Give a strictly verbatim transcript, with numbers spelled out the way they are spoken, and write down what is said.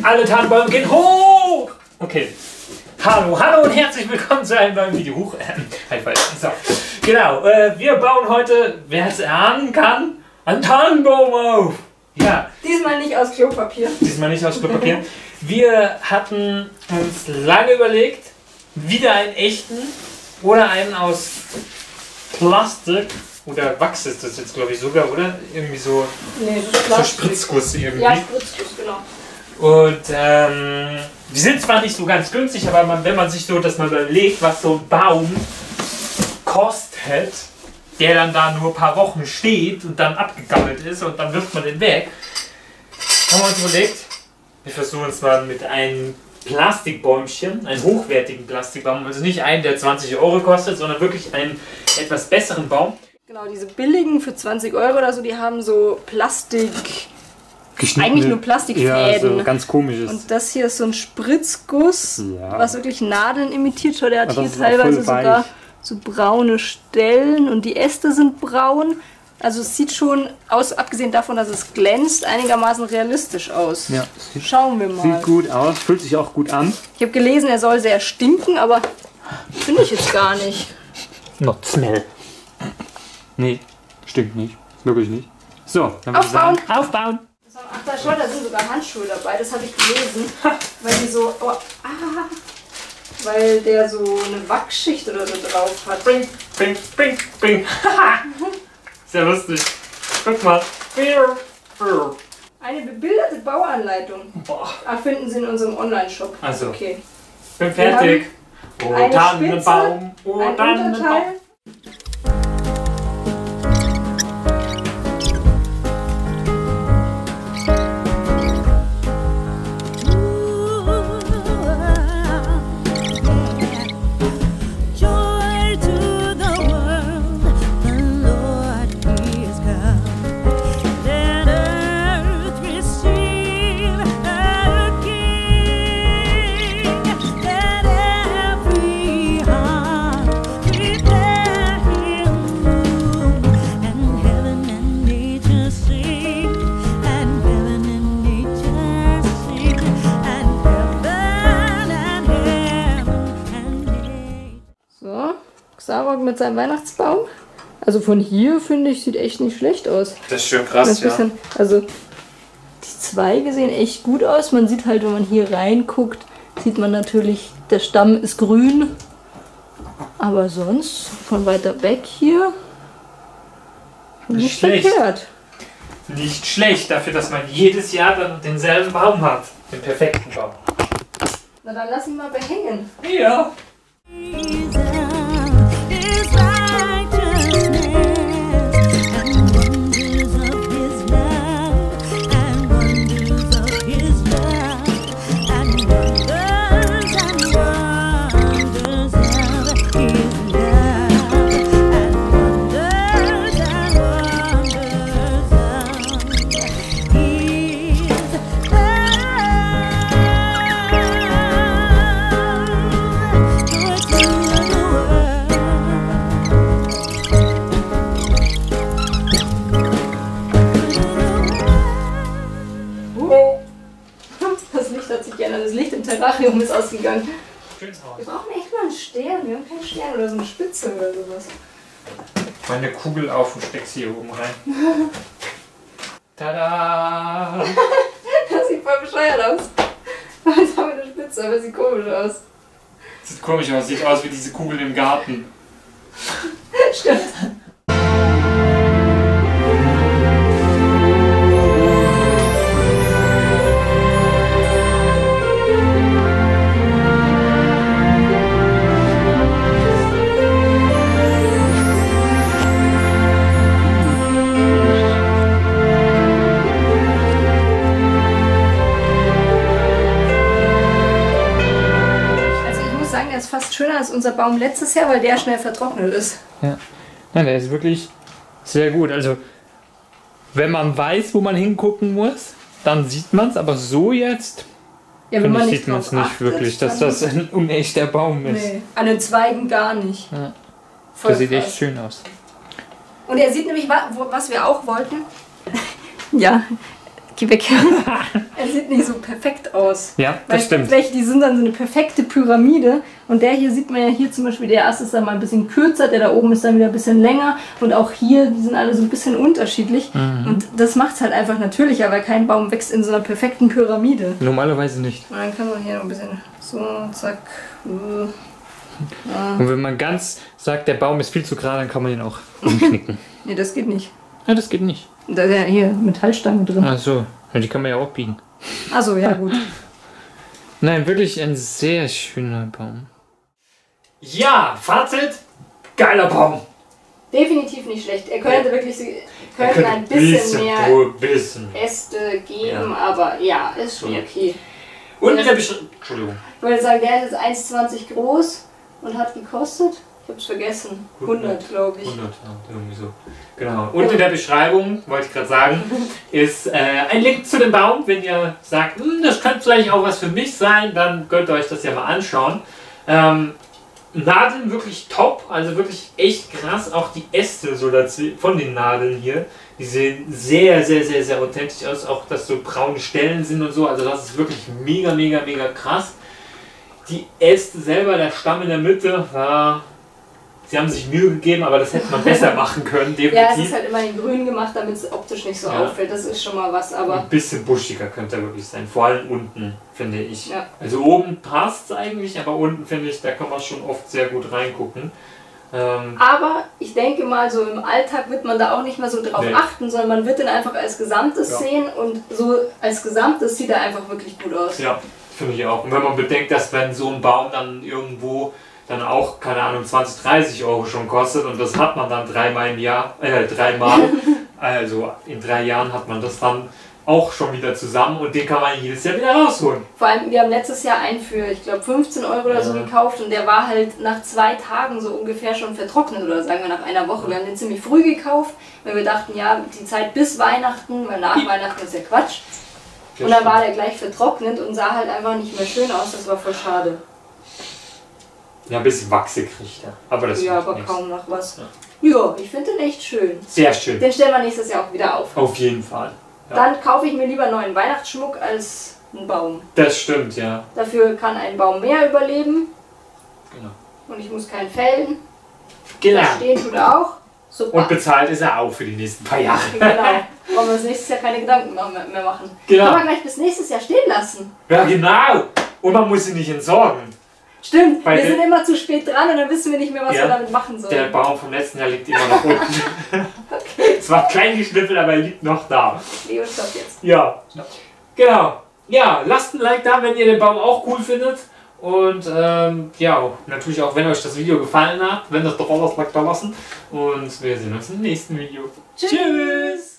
Alle Tannenbäume gehen hoch! Okay. Hallo, hallo und herzlich willkommen zu einem neuen Video. Huch, äh, so. Genau, äh, wir bauen heute, wer es erahnen kann, einen Tannenbaum auf. Ja. Diesmal nicht aus Klopapier. Diesmal nicht aus Klopapier. Wir hatten uns lange überlegt, wieder einen echten oder einen aus Plastik. Oder Wachs ist das jetzt, glaube ich, sogar, oder? Irgendwie so, nee, das ist so Spritzguss irgendwie. Ja, Spritzguss, genau. Und ähm, die sind zwar nicht so ganz günstig, aber man, wenn man sich so das mal überlegt, was so ein Baum kostet, der dann da nur ein paar Wochen steht und dann abgegammelt ist und dann wirft man den weg, haben wir uns überlegt, wir versuchen es mal mit einem Plastikbäumchen, einen hochwertigen Plastikbaum, also nicht einen, der zwanzig Euro kostet, sondern wirklich einen etwas besseren Baum. Genau, diese billigen für zwanzig Euro oder so, die haben so Plastik, eigentlich nur Plastikfäden. Ja, so ganz komisches. Und das hier ist so ein Spritzguss, ja, was wirklich Nadeln imitiert. Schau, der hat hier teilweise sogar so braune Stellen und die Äste sind braun. Also es sieht schon aus, abgesehen davon, dass es glänzt, einigermaßen realistisch aus. Ja, schauen wir mal. Sieht gut aus, fühlt sich auch gut an. Ich habe gelesen, er soll sehr stinken, aber finde ich jetzt gar nicht. Not smell. Nee, stimmt nicht. Wirklich nicht. So, dann würde ich Aufbauen! sagen, aufbauen! Ach, da schon, da sind sogar Handschuhe dabei, das habe ich gelesen. Weil die so. Oh, ah, weil der so eine Wachsschicht oder so drauf hat. Bring, bring, bring, bring. Sehr lustig. Guck mal. Eine bebilderte Bauanleitung. Boah. Ach, finden Sie in unserem Online-Shop. Also. Okay. Bin fertig. Oh, Tannenbaum. Oh, ein Tannenbaum. Xarok mit seinem Weihnachtsbaum. Also von hier finde ich, sieht echt nicht schlecht aus. Das ist schön krass, ja. Bisschen, also die Zweige sehen echt gut aus. Man sieht halt, wenn man hier reinguckt, sieht man natürlich, der Stamm ist grün. Aber sonst, von weiter weg hier, nicht, nicht schlecht. verkehrt. Nicht schlecht, dafür, dass man jedes Jahr dann denselben Baum hat. Den perfekten Baum. Na dann lass ihn mal behängen. Ja. Das Licht im Terrarium ist ausgegangen. Schönes Haus. Wir brauchen echt mal einen Stern. Wir haben keinen Stern oder so eine Spitze oder sowas. Meine Kugel auf und steck sie hier oben rein. Tada! Das sieht voll bescheuert aus. Jetzt haben wir eine Spitze, aber sieht komisch aus. Sieht komisch aus, sieht aus wie diese Kugel im Garten. Stimmt. Der ist fast schöner als unser Baum letztes Jahr, weil der schnell vertrocknet ist. Ja. Nein, der ist wirklich sehr gut. Also, wenn man weiß, wo man hingucken muss, dann sieht man es. Aber so jetzt ja, wenn man ich, sieht man es nicht wirklich, dass das ein unechter Baum ist. Nee, an den Zweigen gar nicht. Ja. Voll der sieht krass. Echt schön aus. Und er sieht nämlich, was wir auch wollten. Ja, Geh weg. Er sieht nicht so perfekt aus. Ja, das Weil stimmt. Welche, die sind dann so eine perfekte Pyramide. Und der hier sieht man ja hier zum Beispiel, der erste ist dann mal ein bisschen kürzer, der da oben ist dann wieder ein bisschen länger. Und auch hier, die sind alle so ein bisschen unterschiedlich. Mhm. Und das macht es halt einfach natürlicher, weil kein Baum wächst in so einer perfekten Pyramide. Normalerweise nicht. Und dann kann man hier noch ein bisschen so, zack. Ja. Und wenn man ganz sagt, der Baum ist viel zu gerade, dann kann man ihn auch umknicken. Nee, das geht nicht. Ja, das geht nicht. Da ist ja hier Metallstange drin. Ach so, ja, die kann man ja auch biegen. Ach so, ja gut. Nein, wirklich ein sehr schöner Baum. Ja, Fazit, geiler Baum. Definitiv nicht schlecht. Er könnte wirklich könnte könnte ein bisschen, bisschen mehr bisschen. Äste geben, ja. Aber ja, ist schon okay. Und in der Beschreibung. Entschuldigung. Ich wollte sagen, der ist jetzt eins zwanzig groß und hat gekostet. Ich hab's vergessen. hundert, glaube ich. hundert, ja, irgendwie so. Genau. Und in der Beschreibung, wollte ich gerade sagen, ist äh, ein Link zu dem Baum. Wenn ihr sagt, das könnte vielleicht auch was für mich sein, dann könnt ihr euch das ja mal anschauen. Ähm, Nadeln wirklich top, also wirklich echt krass. Auch die Äste so dazu, von den Nadeln hier, die sehen sehr, sehr, sehr, sehr authentisch aus. Auch, dass so braune Stellen sind und so. Also das ist wirklich mega, mega, mega krass. Die Äste selber, der Stamm in der Mitte, war... Sie haben sich Mühe gegeben, aber das hätte man besser machen können, definitiv. Ja, es ist halt immer in grün gemacht, damit es optisch nicht so ja. auffällt. Das ist schon mal was, aber... Ein bisschen buschiger könnte er wirklich sein, vor allem unten, finde ich. Ja. Also oben passt es eigentlich, aber unten, finde ich, da kann man schon oft sehr gut reingucken. Ähm aber ich denke mal, so im Alltag wird man da auch nicht mehr so drauf nee. achten, sondern man wird den einfach als Gesamtes ja. sehen und so als Gesamtes sieht er einfach wirklich gut aus. Ja, finde ich auch. Und wenn man bedenkt, dass wenn so ein Baum dann irgendwo dann auch, keine Ahnung, zwanzig, dreißig Euro schon kostet und das hat man dann dreimal im Jahr, äh, dreimal, also in drei Jahren hat man das dann auch schon wieder zusammen und den kann man jedes Jahr wieder rausholen. Vor allem, wir haben letztes Jahr einen für, ich glaube, fünfzehn Euro oder so ja. gekauft und der war halt nach zwei Tagen so ungefähr schon vertrocknet oder sagen wir nach einer Woche. Wir haben den ziemlich früh gekauft, weil wir dachten, ja, die Zeit bis Weihnachten, weil nach Weihnachten ist ja Quatsch. Und dann war der gleich vertrocknet und sah halt einfach nicht mehr schön aus, das war voll schade. Ja, ein bisschen Wachse kriegt er. Aber das ja, aber nichts. Kaum noch was. Ja, ja ich finde den echt schön. Sehr schön. Den stellen wir nächstes Jahr auch wieder auf. Auf jeden Fall. Ja. Dann kaufe ich mir lieber neuen Weihnachtsschmuck als einen Baum. Das stimmt, ja. Dafür kann ein Baum mehr überleben. Genau. Und ich muss keinen fällen. Genau. Da stehen tut er auch. Super. Und bezahlt ist er auch für die nächsten paar Jahre. Genau. Wollen wir uns nächstes Jahr keine Gedanken mehr machen. Genau. Kann man gleich bis nächstes Jahr stehen lassen. Ja, genau. Und man muss sie nicht entsorgen. Stimmt, Bei wir sind immer zu spät dran und dann wissen wir nicht mehr, was ja, wir damit machen sollen. Der Baum vom letzten Jahr liegt immer noch unten. Okay. Es war klein geschnippelt, aber er liegt noch da. Leo, stopp jetzt. Ja, genau. Ja, lasst ein Like da, wenn ihr den Baum auch cool findet. Und ähm, ja, natürlich auch, wenn euch das Video gefallen hat, wenn das doch auch das Like da lassen. Und wir sehen uns im nächsten Video. Tschüss. Tschüss.